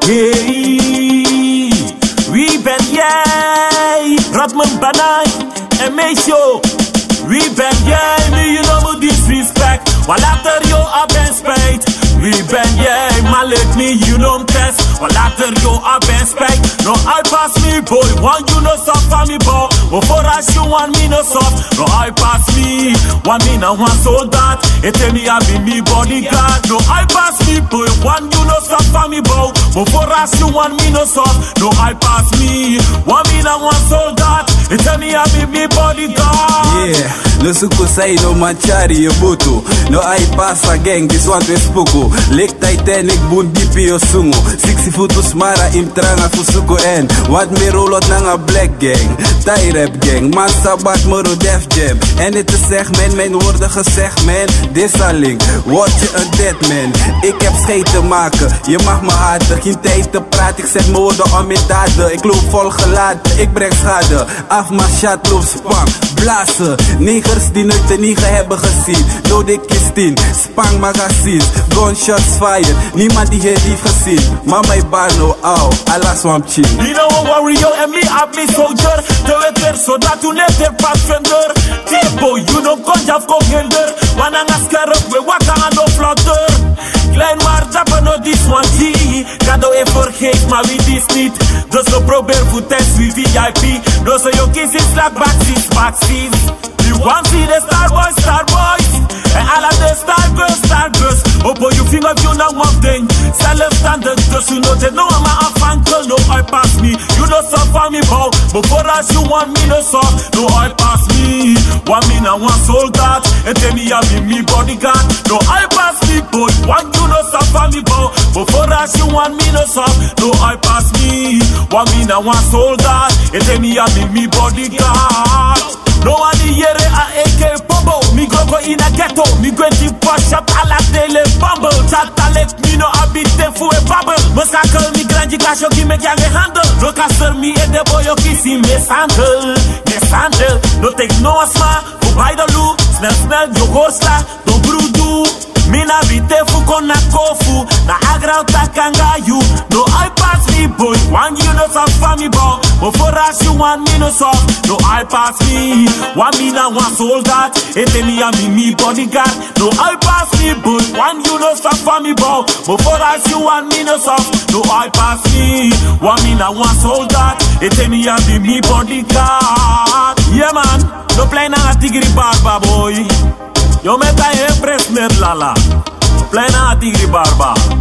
Hey, we ben jij, Rodman banai, en Maceo. We ben jij, me you know me disrespect. While after you I ben spijt. We ben jij, maar let me you know test. While after you I ben spijt. No I pass me boy, want you no soft for me boy. Before I show one me no soft. No I pass me, one me now one soldat. It tell me I be me bodyguard. No I pass me boy, one you no soft for me boy. Before I show one me no soft. No I pass me, one me now one soldat. It tell me I be me bodyguard. Yeah, no suku say no machari ye butu. No AIPAAS gang, this one we spuku. Lake Titanic boon BP o sungu. 60 futus mara imtranga fusuku en. Wat me roll out nanga black gang. Thai rap gang, man sabat moro def jam. En het is zeg mijn woorden gezegd man. Dissaling, word je een dead man. Ik heb scheet te maken, je mag me haten. Geen tijd te praten, ik zet mijn woorden om met daden. Ik loop vol gelaten, ik breng schade. Af maar shot, loop spang, blazen. Negers die nooit de niger hebben gezien. Dode Kistien, spang magazines. Gunshots fired, niemand die het heeft gezien. Mama Ibano, au, Allah swamp chin. You know a warrior and me up me soldier. De wetter zodat u net er pathfinder. Tipo, you know konjaf kokender. Wananga skerp, we wakker aan de vlotter. Klein maar dapper no this one G. Kado e vergeet, maar wie dis niet. Dus no probeer voor test wie VIP. No so your kiss is like backseas. You want see the star boys. And all of the star girls. Oh boy, you think of you now one thing. Self standard, just you know that no I'm a uncle, no I pass me. You know so for me, bow. Before I you want me no so, no I pass me. Want me now one soldat, and tell me I be me bodyguard. No I pass me, boy. Want you no so for me, bow. Before I you want me no so, no I pass me. Want me now one soldat, and tell me I be me bodyguard. No one here a AK Bobo. Me go in a ghetto. Me go to push up a la tele bumble. Chata let me know I be there for a bubble. Masaka me grandi kasho ki me jange handle. No caster me e de boyo kisi me sandal. No take no asma. Go by the loop. Smell yo hosta. No brudu. Me na bite fu kona kofu. Na agra utakanga you. No I pass me boy. One you know some family boy. Before I you want me no soft. No I pass me. One me na one soldat. And then me bodyguard. No I pass me boy. One you know some family boy. Before I you want me no soft. No I pass me. One me na one soldat. And then me bodyguard. Yeah man. No play na tigri barba boy. Yo me ta impress net lala. Plena tigri barba.